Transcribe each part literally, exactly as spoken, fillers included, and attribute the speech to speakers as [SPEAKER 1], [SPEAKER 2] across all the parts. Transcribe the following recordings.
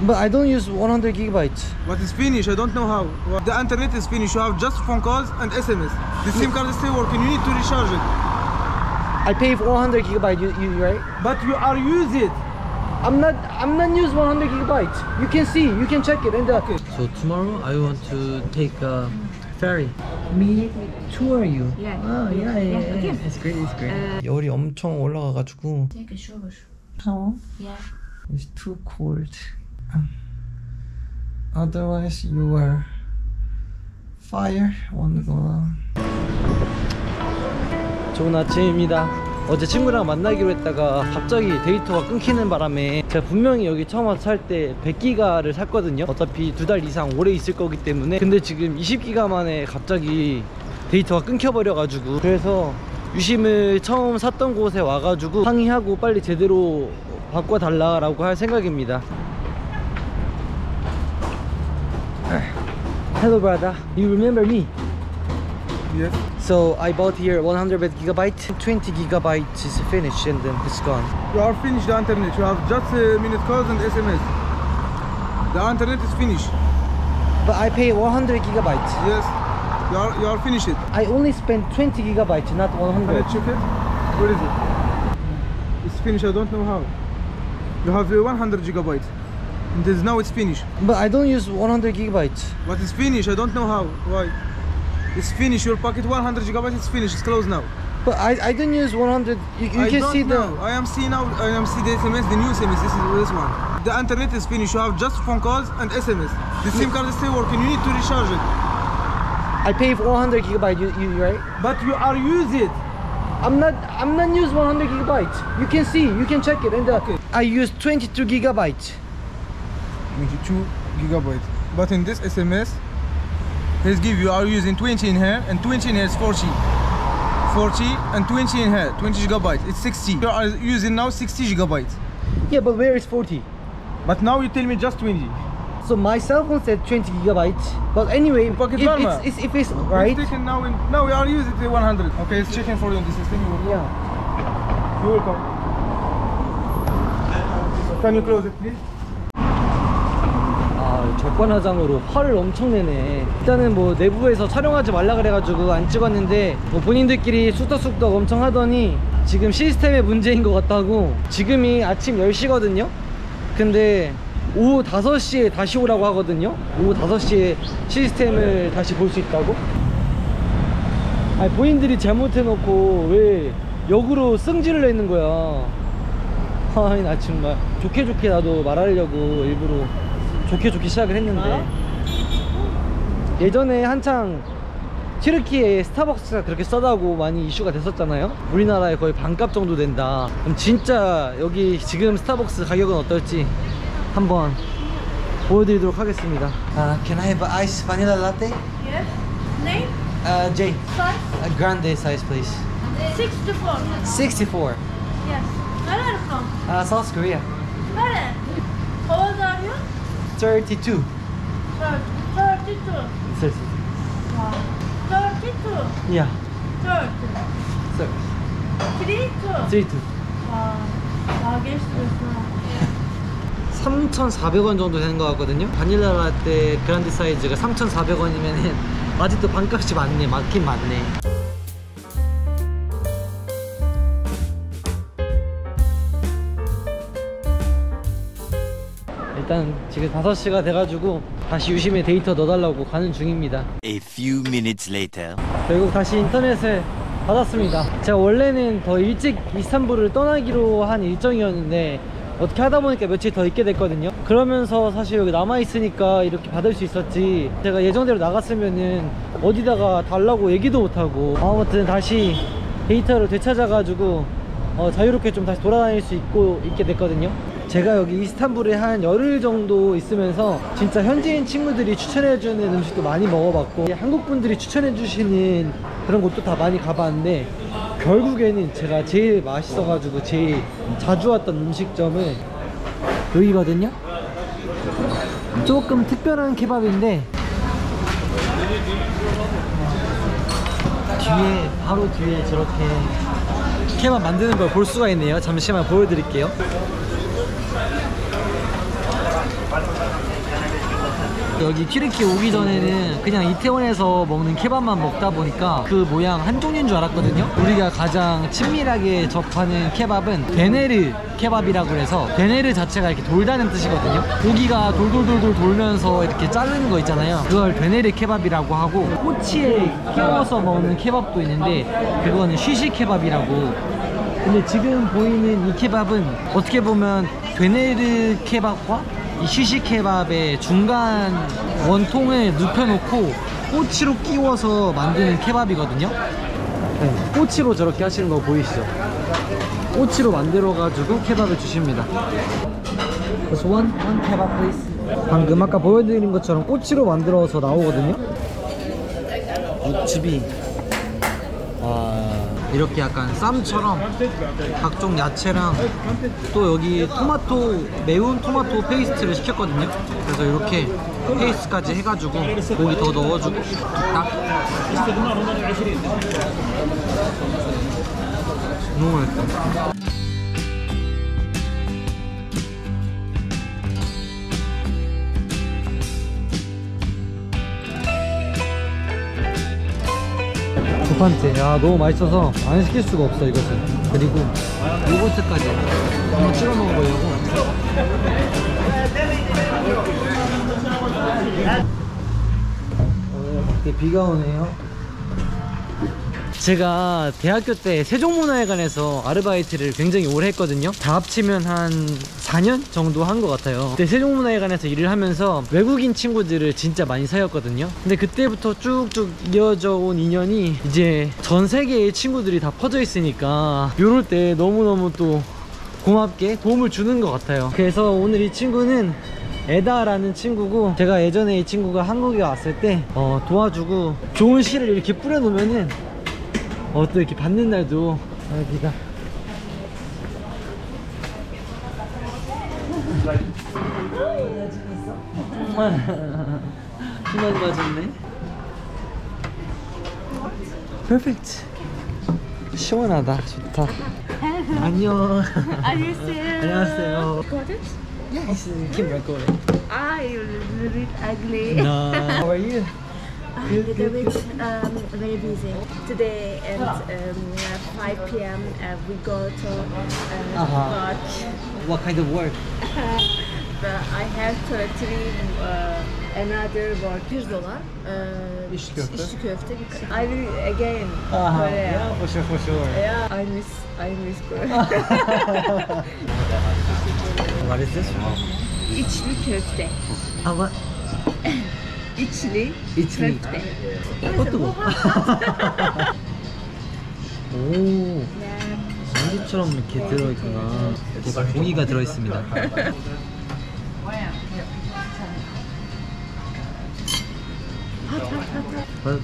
[SPEAKER 1] But I don't use one hundred gigabytes.
[SPEAKER 2] But it's finished, I don't know how. The internet is finished, you have just phone calls and S M S. The SIM card is still working, you need to recharge it.
[SPEAKER 1] I pay for one hundred gigabytes, you, you right?
[SPEAKER 2] But you are using it.
[SPEAKER 1] I'm not I'm not use one hundred gigabytes. You can see, you can check it in the...
[SPEAKER 2] Okay.
[SPEAKER 1] So tomorrow I want to take a ferry. Me tour you.
[SPEAKER 3] Yeah.
[SPEAKER 1] Oh yeah, yeah, yeah.
[SPEAKER 3] Yeah, okay.
[SPEAKER 1] It's great, it's great. Uh, 열이 엄청 올라가가지고.
[SPEAKER 3] Take a shower.
[SPEAKER 1] 더워?
[SPEAKER 3] Yeah.
[SPEAKER 1] It's too cold. Otherwise you are fire on the... 좋은 아침입니다. 어제 친구랑 만나기로 했다가 갑자기 데이터가 끊기는 바람에 제가 분명히 여기 처음 와서 살 때 백 기가를 샀거든요. 어차피 두 달 이상 오래 있을 거기 때문에. 근데 지금 이십 기가 만에 갑자기 데이터가 끊겨버려가지고, 그래서 유심을 처음 샀던 곳에 와가지고 항의하고 빨리 제대로 바꿔달라고 할 생각입니다. Hello brother, you remember me?
[SPEAKER 2] Yes.
[SPEAKER 1] So I bought here one hundred gigabyte, twenty gigabytes is finished and then it's gone.
[SPEAKER 2] You are finished the internet, you have just uh, minute calls and S M S. The internet is finished.
[SPEAKER 1] But I pay one hundred gigabytes.
[SPEAKER 2] Yes. You are, you are finished it.
[SPEAKER 1] I only spent twenty gigabytes, not one
[SPEAKER 2] Can
[SPEAKER 1] hundred.
[SPEAKER 2] I check it? Where is it? It's finished, I don't know how. You have uh, one hundred gigabytes. And this, now it's finished.
[SPEAKER 1] But I don't use one hundred gigabytes.
[SPEAKER 2] But it's finished, I don't know how. Why? It's finished, your pocket one hundred gigabytes, it's finished, it's closed now.
[SPEAKER 1] But I, I don't use one hundred. You, you
[SPEAKER 2] I
[SPEAKER 1] can
[SPEAKER 2] don't
[SPEAKER 1] see
[SPEAKER 2] know.
[SPEAKER 1] the...
[SPEAKER 2] I am see now, I am see the S M S, the new S M S, this is this one. The internet is finished, you have just phone calls and S M S. The SIM card is still working, you need to recharge it.
[SPEAKER 1] I pay for one hundred gigabytes, you, you right?
[SPEAKER 2] But you are using it.
[SPEAKER 1] I'm not I'm not use one hundred gigabytes. You can see, you can check it in the...
[SPEAKER 2] Okay.
[SPEAKER 1] I use twenty-two gigabytes.
[SPEAKER 2] twenty-two gigabytes. But in this S M S, he's give you are using twenty in here and twenty in here is forty. forty and twenty in here, twenty gigabytes. It's sixty. You are using now sixty gigabytes.
[SPEAKER 1] Yeah, but where is forty?
[SPEAKER 2] But now you tell me just twenty.
[SPEAKER 1] So my cell phone said twenty gigabytes. But anyway, if,
[SPEAKER 2] Pocket
[SPEAKER 1] if,
[SPEAKER 2] Varma.
[SPEAKER 1] it's, it's, if it's right...
[SPEAKER 2] It's taken now, in, now we are using it one hundred. Okay, it's checking for you in the system. You will
[SPEAKER 1] Yeah.
[SPEAKER 2] You will come. Can you close it, please?
[SPEAKER 1] 아, 적반하장으로 화를 엄청 내네. 일단은 뭐 내부에서 촬영하지 말라 그래가지고 안 찍었는데, 뭐 본인들끼리 쑥덕쑥덕 엄청 하더니 지금 시스템의 문제인 것 같다고. 지금이 아침 열 시거든요 근데 오후 다섯 시에 다시 오라고 하거든요. 오후 다섯 시에 시스템을 다시 볼 수 있다고? 아니 본인들이 잘못해놓고 왜 역으로 승질을 내는 거야. 아니 나 정말 좋게 좋게 나도 말하려고 일부러 좋게 좋게 시작을 했는데, 예전에 한창 튀르키예에 스타벅스가 그렇게 싸다고 많이 이슈가 됐었잖아요. 우리나라에 거의 반값 정도 된다. 그럼 진짜 여기 지금 스타벅스 가격은 어떨지 한번 보여드리도록 하겠습니다. uh, Can I have an ice vanilla latte?
[SPEAKER 4] Yes. Name?
[SPEAKER 1] Uh, J.
[SPEAKER 4] Size?
[SPEAKER 1] A grande size please.
[SPEAKER 4] sixty-four.
[SPEAKER 1] sixty-four.
[SPEAKER 4] Yes. Where are you from?
[SPEAKER 1] uh, South Korea.
[SPEAKER 4] Where? How old are you?
[SPEAKER 1] thirty-two.
[SPEAKER 4] thirty-two.
[SPEAKER 1] thirty.
[SPEAKER 4] Wow. thirty-two.
[SPEAKER 1] Yeah.
[SPEAKER 4] thirty.
[SPEAKER 1] So,
[SPEAKER 4] three two.
[SPEAKER 1] thirty-two.
[SPEAKER 4] 와, 와 계시구나.
[SPEAKER 1] 삼천사백 원 정도 되는 것 같거든요. 바닐라 라떼 그란데 사이즈가 삼천사백 원이면은 아직도 반값이 많네. 많긴 많네. 일단 지금 다섯 시가 돼가지고 다시 유심히 데이터 넣어달라고 가는 중입니다.
[SPEAKER 5] A few minutes later.
[SPEAKER 1] 결국 다시 인터넷을 받았습니다. 제가 원래는 더 일찍 이스탄불을 떠나기로 한 일정이었는데 어떻게 하다 보니까 며칠 더 있게 됐거든요. 그러면서 사실 여기 남아있으니까 이렇게 받을 수 있었지, 제가 예정대로 나갔으면은 어디다가 달라고 얘기도 못하고. 아무튼 다시 데이터를 되찾아가지고 어, 자유롭게 좀 다시 돌아다닐 수 있고 있게 됐거든요. 제가 여기 이스탄불에 한 열흘 정도 있으면서 진짜 현지인 친구들이 추천해주는 음식도 많이 먹어봤고, 한국 분들이 추천해주시는 그런 곳도 다 많이 가봤는데, 결국에는 제가 제일 맛있어가지고 제일 자주 왔던 음식점은 여기거든요. 조금 특별한 케밥인데 뒤에, 바로 뒤에 저렇게 케밥 만드는 걸 볼 수가 있네요. 잠시만 보여드릴게요. 여기 튀르키예 오기 전에는 그냥 이태원에서 먹는 케밥만 먹다 보니까 그 모양 한 종류인 줄 알았거든요. 우리가 가장 친밀하게 접하는 케밥은 베네르 케밥이라고 해서 베네르 자체가 이렇게 돌다는 뜻이거든요. 고기가 돌돌돌돌 돌면서 이렇게 자르는 거 있잖아요. 그걸 베네르 케밥이라고 하고, 꼬치에 끼워서 먹는 케밥도 있는데 그거는 쉬시 케밥이라고. 근데 지금 보이는 이 케밥은 어떻게 보면 베네르 케밥과 이 쉬시 케밥의 중간 원통을 눕혀놓고 꼬치로 끼워서 만드는 케밥이거든요. 네, 꼬치로 저렇게 하시는 거 보이시죠? 꼬치로 만들어가지고 케밥을 주십니다. Just one, one kebab please. 방금 아까 보여드린 것처럼 꼬치로 만들어서 나오거든요. 육즙이 와, 이렇게 약간 쌈처럼 각종 야채랑 또 여기 토마토, 매운 토마토 페이스트를 시켰거든요. 그래서 이렇게 페이스트까지 해가지고 고기 더 넣어주고 딱. 너무 맛있다. 두 번째, 야 너무 맛있어서 안 시킬 수가 없어 이것은. 그리고 요거트까지 한번 찍어 먹어보려고. 어, 이렇게 비가 오네요. 제가 대학교 때 세종문화회관에서 아르바이트를 굉장히 오래 했거든요. 다 합치면 한 사 년 정도 한 것 같아요. 그때 세종문화회관에서 일을 하면서 외국인 친구들을 진짜 많이 사귀었거든요. 근데 그때부터 쭉쭉 이어져 온 인연이 이제 전 세계의 친구들이 다 퍼져 있으니까 요럴 때 너무너무 또 고맙게 도움을 주는 것 같아요. 그래서 오늘 이 친구는 에다라는 친구고, 제가 예전에 이 친구가 한국에 왔을 때 어, 도와주고 좋은 씨를 이렇게 뿌려놓으면은 어, 또 이렇게 받는 날도 여기가 힘만 맞았네. 퍼펙트. 시원하다. 좋다. 안녕.
[SPEAKER 4] 안녕하세요.
[SPEAKER 1] 안녕하세요.
[SPEAKER 4] Got it?
[SPEAKER 1] Yes, keep recording.
[SPEAKER 4] Ah, you're a little bit ugly.
[SPEAKER 1] No. How are you?
[SPEAKER 4] A little bit um, very busy today, and um, at five p m uh, we go to uh,
[SPEAKER 1] Uh-huh.
[SPEAKER 4] work.
[SPEAKER 1] What kind of work?
[SPEAKER 4] But I have to three uh, another work. bir dolar. Uh,
[SPEAKER 2] İçli köfte.
[SPEAKER 4] içli köfte. I will again.
[SPEAKER 1] Uh-huh.
[SPEAKER 4] Korea.
[SPEAKER 1] Yeah, for sure, for sure.
[SPEAKER 4] Yeah, I miss I miss Korea.
[SPEAKER 1] What is this?
[SPEAKER 4] İçli köfte.
[SPEAKER 1] Ah, what?
[SPEAKER 4] İçli
[SPEAKER 1] İçli.
[SPEAKER 4] köfte.
[SPEAKER 1] 그것도 뭐? 오, 만두처럼 이렇게 들어있구나. 이렇게 고기가 들어있습니다. 뭐?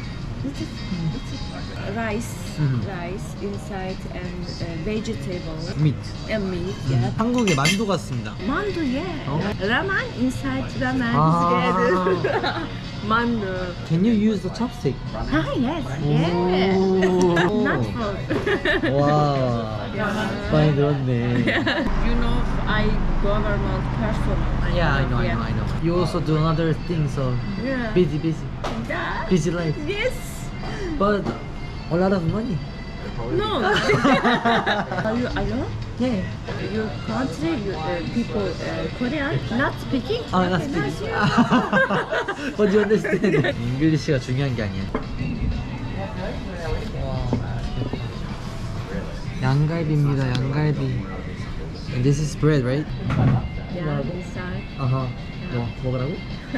[SPEAKER 4] Rice,
[SPEAKER 1] Mhm.
[SPEAKER 4] rice inside and uh, vegetable
[SPEAKER 1] meat.
[SPEAKER 4] and meat. Yeah.
[SPEAKER 1] 한국의 만두 같습니다.
[SPEAKER 4] Mandu, yeah.
[SPEAKER 1] Oh.
[SPEAKER 4] Ramen inside ramen
[SPEAKER 1] Ah.
[SPEAKER 4] together. Mandu.
[SPEAKER 1] Can you use the chopstick?
[SPEAKER 4] Ah yes, yeah.
[SPEAKER 1] Oh.
[SPEAKER 4] Not for.
[SPEAKER 1] 와, 많이 늘었네.
[SPEAKER 4] You know, I government person.
[SPEAKER 1] Yeah, I know, I know, I know. You also do another thing, so
[SPEAKER 4] Yeah.
[SPEAKER 1] busy, busy,
[SPEAKER 4] Yeah.
[SPEAKER 1] busy life.
[SPEAKER 4] Yes.
[SPEAKER 1] But a lot of money.
[SPEAKER 4] No. Are you alone?
[SPEAKER 1] Yeah.
[SPEAKER 4] Your country, your uh, people, uh, Korean, not speaking?
[SPEAKER 1] 아, 나
[SPEAKER 4] Okay,
[SPEAKER 1] speaking.
[SPEAKER 4] not
[SPEAKER 1] What do you understand? 잉글리시가 중요한 게 아니야. 양갈비입니다, 양갈비. And this is bread, right?
[SPEAKER 4] Yeah, inside.
[SPEAKER 1] 아하. 뭐 먹으라고?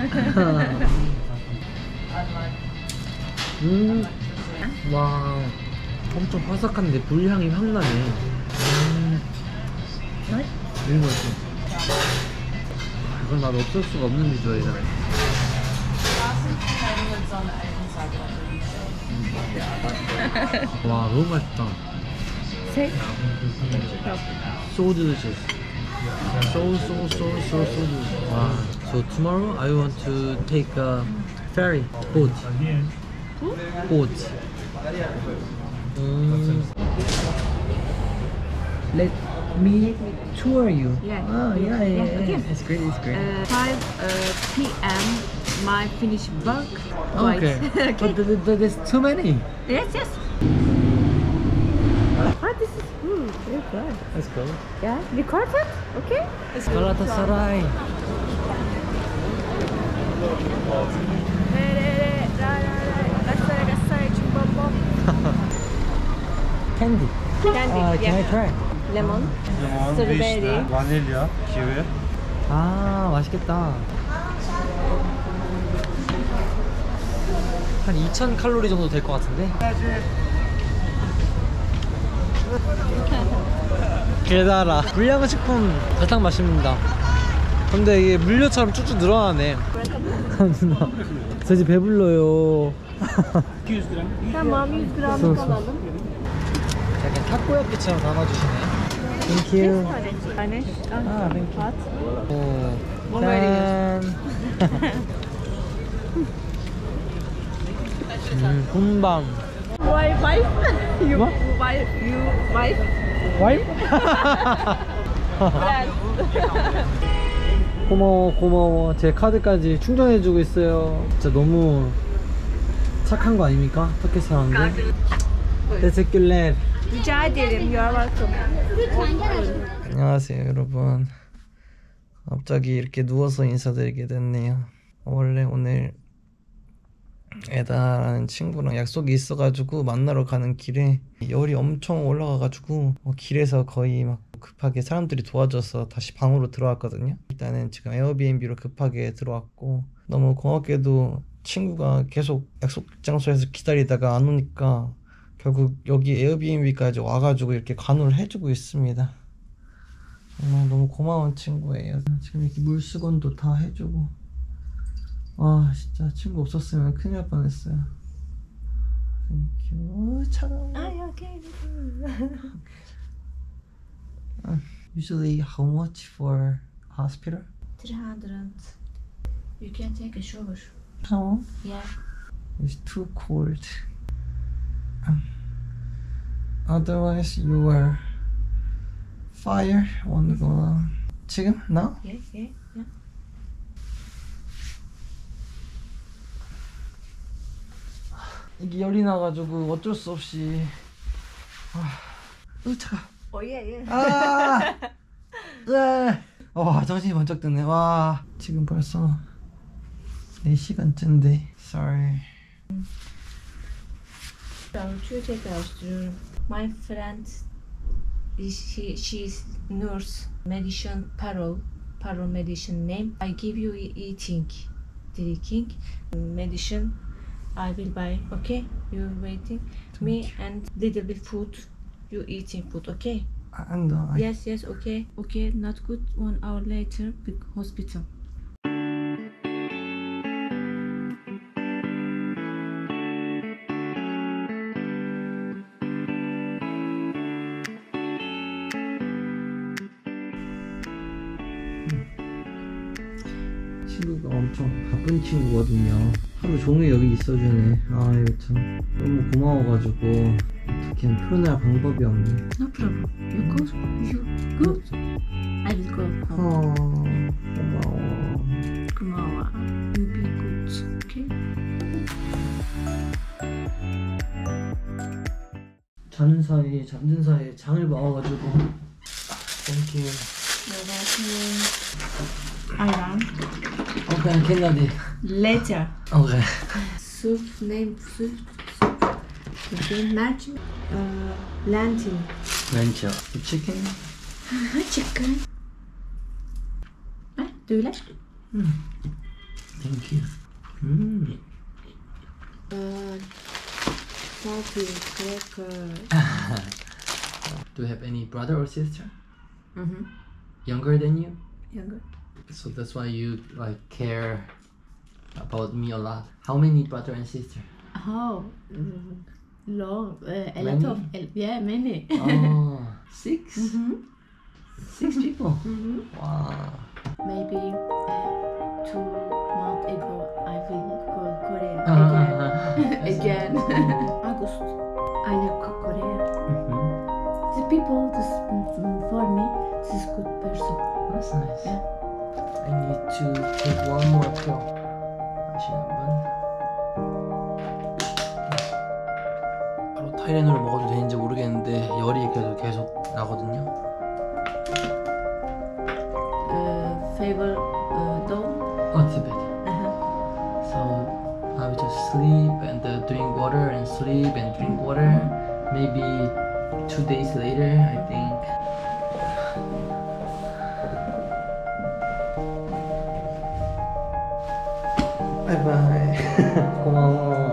[SPEAKER 1] 음. 와. 엄청 바삭한데 불향이 확 나네. 음.
[SPEAKER 4] What?
[SPEAKER 1] 너무 맛있어. 이건 나도 없을 수가 없는 비주얼이다. 와, 너무 맛있다.
[SPEAKER 4] Say.
[SPEAKER 1] So delicious. So so so so so delicious. 와. So tomorrow I want to take a ferry boat. Boat. 음. Let me tour you.
[SPEAKER 4] Yeah.
[SPEAKER 1] Oh yeah, yeah,
[SPEAKER 4] Yeah,
[SPEAKER 1] yeah.
[SPEAKER 4] okay.
[SPEAKER 1] It's great. It's great.
[SPEAKER 4] Uh, five uh, p m my finish work.
[SPEAKER 1] okay.
[SPEAKER 4] okay.
[SPEAKER 1] But th- th- th- there's too many.
[SPEAKER 4] Yes, yes. Ah, this is hmm, very good.
[SPEAKER 1] Let's go.
[SPEAKER 4] Yeah, record it. Okay.
[SPEAKER 1] Galatasaray. Candy.
[SPEAKER 4] Candy.
[SPEAKER 1] Uh, can I
[SPEAKER 4] yeah.
[SPEAKER 1] try?
[SPEAKER 4] Lemon.
[SPEAKER 2] Lemon,
[SPEAKER 4] Strawberry.
[SPEAKER 2] vişne, vanilya, kivi.
[SPEAKER 1] 아, 맛있겠다. 한 이천 칼로리 정도 될 것 같은데? 게다라 불량식품 가장 맛있습니다. 근데 이게 물려처럼 쭉쭉 늘어나네. 누나, 저 이제 배불러요.
[SPEAKER 4] Tamam, yüz gram
[SPEAKER 1] Sus.
[SPEAKER 4] alalım.
[SPEAKER 1] 약간 타코야끼처럼 담아주시네. 땡큐.
[SPEAKER 4] Tane.
[SPEAKER 1] 아, 땡큐.
[SPEAKER 4] At.
[SPEAKER 1] 오,
[SPEAKER 4] Very
[SPEAKER 1] 짠. 음, 군밤.
[SPEAKER 4] Why wife? You
[SPEAKER 1] What?
[SPEAKER 4] wife? You wife?
[SPEAKER 1] 와이프?
[SPEAKER 4] Friend.
[SPEAKER 1] 고마워 고마워. 제 카드까지 충전해주고 있어요. 진짜 너무 착한 거 아닙니까? 터키 사람들. 데스큘렛.
[SPEAKER 4] Rica ederim. You are welcome.
[SPEAKER 1] 안녕하세요 여러분. 갑자기 이렇게 누워서 인사드리게 됐네요. 원래 오늘 에다라는 친구랑 약속이 있어가지고 만나러 가는 길에 열이 엄청 올라가가지고 어, 길에서 거의 막 급하게 사람들이 도와줘서 다시 방으로 들어왔거든요. 일단은 지금 에어비앤비로 급하게 들어왔고, 너무 고맙게도 친구가 계속 약속 장소에서 기다리다가 안 오니까 결국 여기 에어비앤비까지 와가지고 이렇게 관우를 해주고 있습니다. 정말 너무 고마운 친구예요. 지금 이렇게 물수건도 다 해주고. 와 진짜 친구 없었으면 큰일 날 뻔했어요. 땡큐. 차가워.
[SPEAKER 4] Ah, okay.
[SPEAKER 1] Usually how much for hospital?
[SPEAKER 4] three hundred. You can take a shower.
[SPEAKER 1] How?
[SPEAKER 4] Yeah.
[SPEAKER 1] It's too cold. Um, Otherwise you are fire wanna go on. 지금? Now?
[SPEAKER 4] Yeah, yeah, yeah.
[SPEAKER 1] 이게 열이 나가지고 어쩔 수 없이. 아, 으 차가.
[SPEAKER 4] Oh yeah, yeah.
[SPEAKER 1] 아, 으아. 와 정신이 번쩍 드네. 와 지금 벌써 네 시간째인데. Sorry.
[SPEAKER 4] Şu tekrar sürüyorum. My friend, she she's nurse. Medicine parole, parole medicine name. I give you e- eating, drinking, medicine. I will buy. Okay, you waiting. Me and little bit food. You eating food. Okay.
[SPEAKER 1] And uh, I
[SPEAKER 4] Yes, yes. Okay, okay. Not good. One hour later, big hospital.
[SPEAKER 1] 친구가 엄청 바쁜 친구거든요. 하루 종일 여기 있어주네. 아 이거 참 너무 고마워가지고 어떻게 표현할 방법이 없네.
[SPEAKER 4] No problem. You go. You go. I will go home.
[SPEAKER 1] 어 고마워.
[SPEAKER 4] Tomorrow. You be good. Okay.
[SPEAKER 1] 자는 사이에 잠든 사이에 장을 봐와가지고. 땡큐.
[SPEAKER 4] You're welcome. Ayran.
[SPEAKER 1] 오케이 캔가디.
[SPEAKER 4] Later.
[SPEAKER 1] 오케이.
[SPEAKER 4] Soup name soup. Okay. Mercimek. Uh, lentil.
[SPEAKER 1] 렌처. 치킨.
[SPEAKER 4] Chicken. Ah, böyle.
[SPEAKER 1] 땡큐. 음.
[SPEAKER 4] Uh, coffee, cracker.
[SPEAKER 1] Do you have any brother or sister?
[SPEAKER 4] Mm-hmm.
[SPEAKER 1] Younger than you?
[SPEAKER 4] Younger.
[SPEAKER 1] So that's why you like care about me a lot. How many brother and sister?
[SPEAKER 4] Oh, mm, long. Uh, a
[SPEAKER 1] Many?
[SPEAKER 4] lot of. Yeah, many.
[SPEAKER 1] Oh, six?
[SPEAKER 4] Mm-hmm.
[SPEAKER 1] Six people?
[SPEAKER 4] Mm-hmm.
[SPEAKER 1] Wow.
[SPEAKER 4] Maybe uh, two months ago I will go Korea again. again. August. I will go Korea.
[SPEAKER 1] Mhm.
[SPEAKER 4] The people this, mm, for me
[SPEAKER 1] That's nice.
[SPEAKER 4] Yeah.
[SPEAKER 1] I need to take one more pill. 마시는 분. 바로 타이레놀을 먹어도 되는지 모르겠는데 열이 그래도 계속 나거든요.
[SPEAKER 4] Uh, favor uh, dome.
[SPEAKER 1] What's the bed?
[SPEAKER 4] Uh-huh.
[SPEAKER 1] So I will just sleep and uh, drink water and sleep and drink water. Maybe two days later, I think. 바이바이. 고마워.